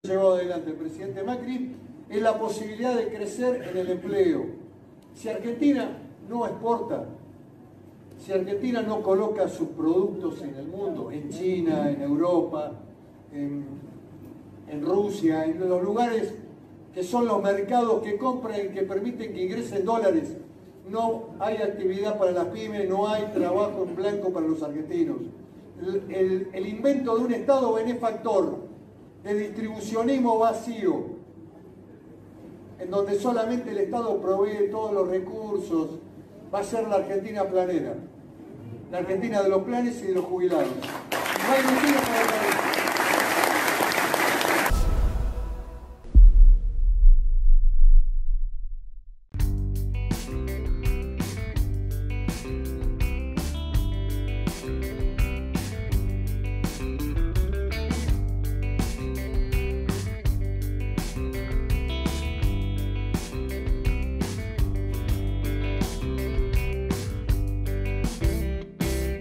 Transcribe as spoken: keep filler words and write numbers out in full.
llevado adelante el presidente Macri es la posibilidad de crecer en el empleo. Si Argentina no exporta, si Argentina no coloca sus productos en el mundo, en China, en Europa, en, en Rusia, en los lugares que son los mercados que compran y que permiten que ingresen dólares, no hay actividad para las pymes, no hay trabajo en blanco para los argentinos. El, el, el invento de un Estado benefactor, de distribucionismo vacío, en donde solamente el Estado provee todos los recursos, va a ser la Argentina planera, la Argentina de los planes y de los jubilados. No hay motivo para